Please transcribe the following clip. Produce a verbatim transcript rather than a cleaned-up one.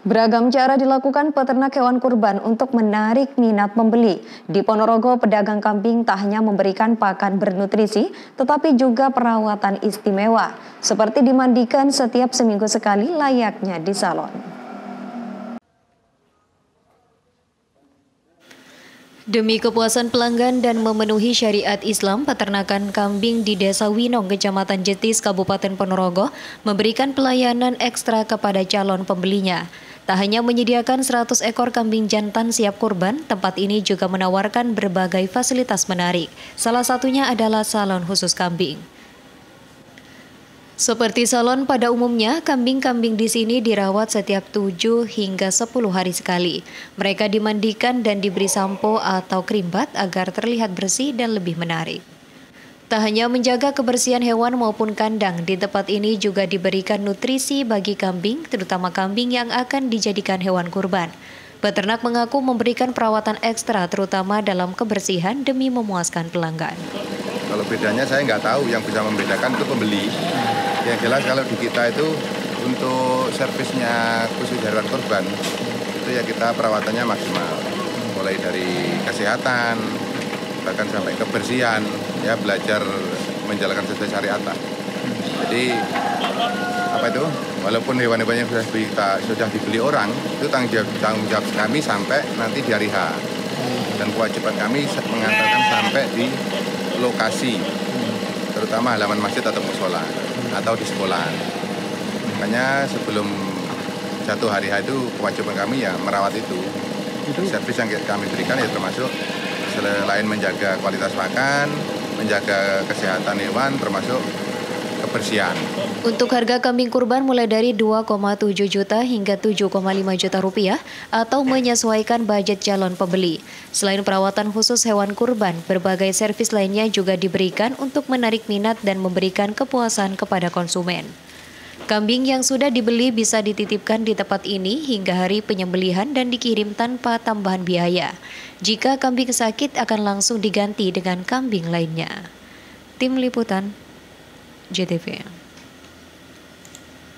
Beragam cara dilakukan peternak hewan kurban untuk menarik minat pembeli. Di Ponorogo, pedagang kambing tak hanya memberikan pakan bernutrisi, tetapi juga perawatan istimewa, seperti dimandikan setiap seminggu sekali layaknya di salon. Demi kepuasan pelanggan dan memenuhi syariat Islam, peternakan kambing di Desa Winong, Kecamatan Jetis, Kabupaten Ponorogo, memberikan pelayanan ekstra kepada calon pembelinya. Tak hanya menyediakan seratus ekor kambing jantan siap kurban, tempat ini juga menawarkan berbagai fasilitas menarik. Salah satunya adalah salon khusus kambing. Seperti salon pada umumnya, kambing-kambing di sini dirawat setiap tujuh hingga sepuluh hari sekali. Mereka dimandikan dan diberi sampo atau krim bat agar terlihat bersih dan lebih menarik. Tak hanya menjaga kebersihan hewan maupun kandang, di tempat ini juga diberikan nutrisi bagi kambing, terutama kambing yang akan dijadikan hewan kurban. Peternak mengaku memberikan perawatan ekstra terutama dalam kebersihan demi memuaskan pelanggan. Kalau bedanya saya nggak tahu, yang bisa membedakan itu pembeli. Yang jelas kalau di kita itu untuk servisnya khusus hewan kurban, itu ya kita perawatannya maksimal. Mulai dari kesehatan, bahkan sampai kebersihan, ya belajar menjalankan sesuai syariat. Jadi apa itu? Walaupun hewan-hewan yang sudah kita sudah dibeli orang, itu tanggung jawab, tanggung jawab kami sampai nanti di hari H. Dan kewajiban kami mengantarkan sampai di lokasi, terutama halaman masjid atau musola atau di sekolah. Makanya sebelum jatuh hari H itu kewajiban kami ya merawat itu. Servis yang kami berikan ya termasuk selain menjaga kualitas makan, menjaga kesehatan hewan, termasuk kebersihan. Untuk harga kambing kurban mulai dari dua koma tujuh juta hingga tujuh koma lima juta rupiah atau menyesuaikan budget calon pembeli. Selain perawatan khusus hewan kurban, berbagai servis lainnya juga diberikan untuk menarik minat dan memberikan kepuasan kepada konsumen. Kambing yang sudah dibeli bisa dititipkan di tempat ini hingga hari penyembelihan dan dikirim tanpa tambahan biaya. Jika kambing sakit akan langsung diganti dengan kambing lainnya. Tim Liputan J T V.